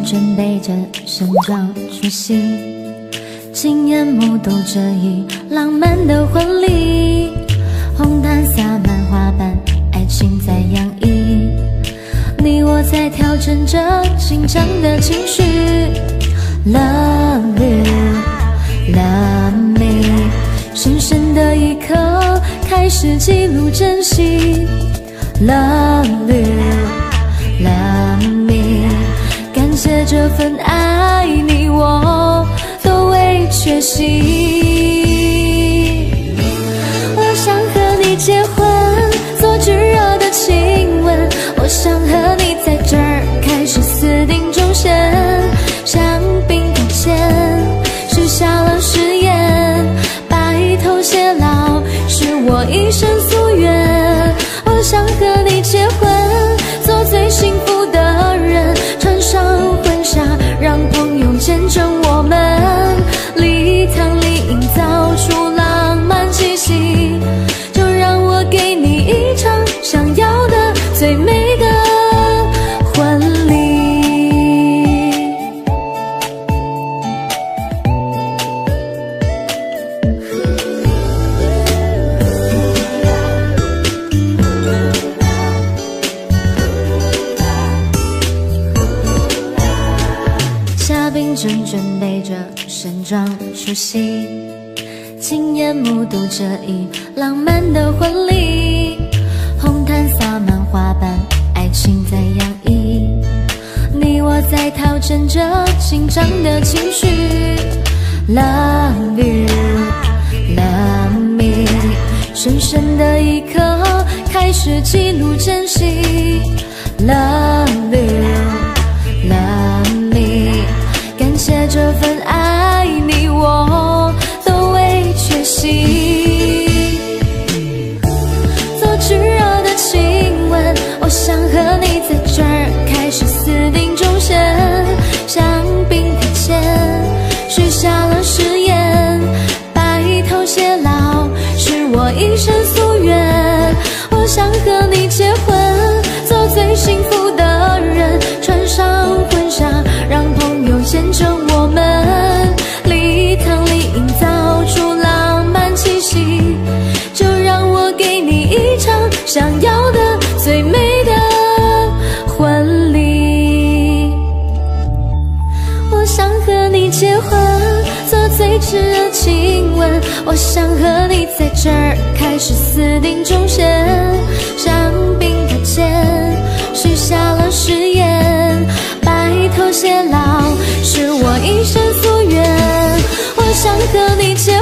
准备着盛装出席，亲眼目睹这一浪漫的婚礼。红毯洒满花瓣，爱情在洋溢，你我在调整着紧张的情绪。Love you, love me， 深深的一刻开始记录珍惜。Love you, love me， 感谢这份爱，你我都未缺席。我想和你结婚，做炙热的亲吻，我想和你在这儿开始私定终身。香槟的签，许下了誓言，白头偕老是我一生夙愿。我想和你结婚，做最幸福的人，穿上婚纱，让朋友见证我们，礼堂里营造出浪漫气息。就让我给你一场想要的最美的婚礼。嘉宾正准备着盛装出席，亲眼目睹这一浪漫的婚礼。红毯洒满花瓣，爱情在洋溢，你我在调整着紧张的情绪。Love you, love me， 深深的一刻开始记录珍惜。Love you, love me， 感谢这份爱，你我都未缺席。做炙热的亲吻，我想和你在这儿开始私定终身。香槟的签，许下了誓言，白头偕老是我一生夙愿。我想和你结婚，做最幸福的人，穿上婚纱，让朋友见证我们，礼堂里营造出浪漫气息。就让我给你一场想要的最美的婚礼。我想和你结婚，做最炙热亲吻，我想和你在这儿开始私定终身。香槟的签，许下了誓言，白头偕老是我一生夙愿。我想和你结